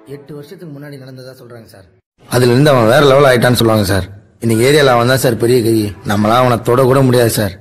8 வருஷத்துக்கு முன்னாடி நடந்ததா சொல்றாங்க சார். அதுல இருந்து அவன் வேற லெவல் ஆயிட்டான்னு சொல்லுவாங்க சார். இன்னைக்கு ஏரியால அவன் தான் சார் பெரிய கை. நம்மளாம் அவனை தொட கூட முடியாது சார்.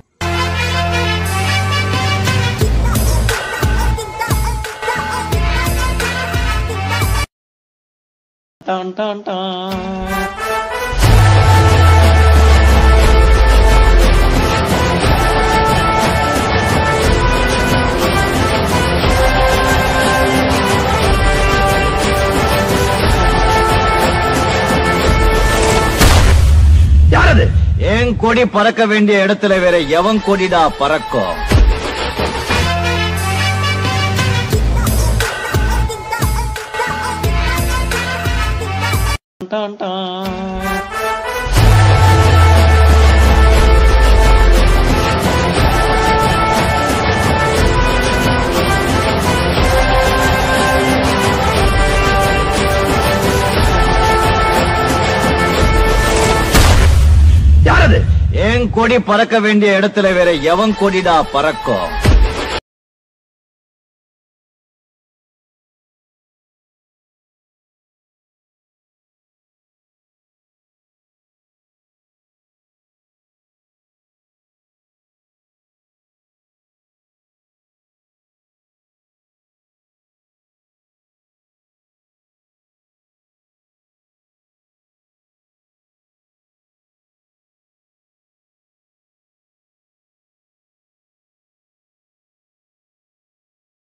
யாரது? என் கொடி பறக்க வேண்டிய இடத்துல வேற எவன் கொடிடா பறக்கும்? யாரது? என் கொடி பறக்க வேண்டிய இடத்துல வேற எவன் கொடிடா பறக்கும்?